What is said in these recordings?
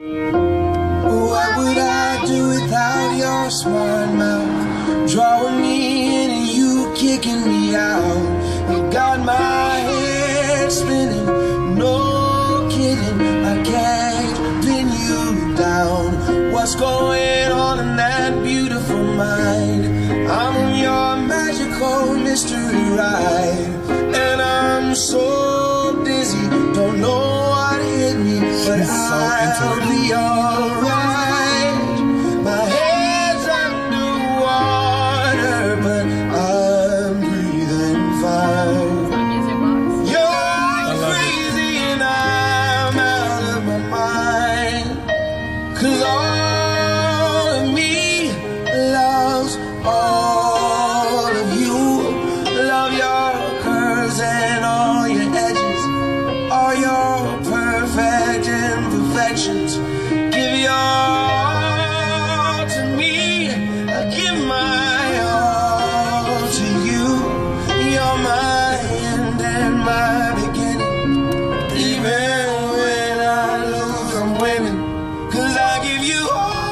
What would I do without your smart mouth? Drawing me in and you kicking me out. You got my head spinning, no kidding. I can't pin you down. What's going on in that beautiful mind? I'm on your magical mystery ride, and I'm so dizzy, don't know what hit me, but I'll be alright. My head's underwater, but I'm breathing fine. You're crazy and I'm out of my mind, 'cause all of me loves all of you. Love your curves and all your edges, all your perfect imperfections. Give your all to me, I give my all to you. You're my end and my beginning. Even when I lose, I'm winning, 'cause I give you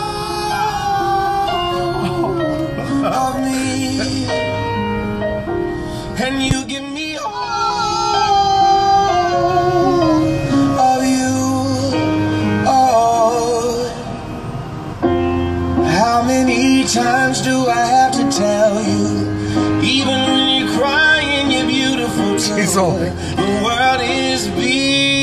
all of me, and you give me all of you. Oh, how many times do I have to tell you? Even when you're crying, you're beautiful too. The world is big.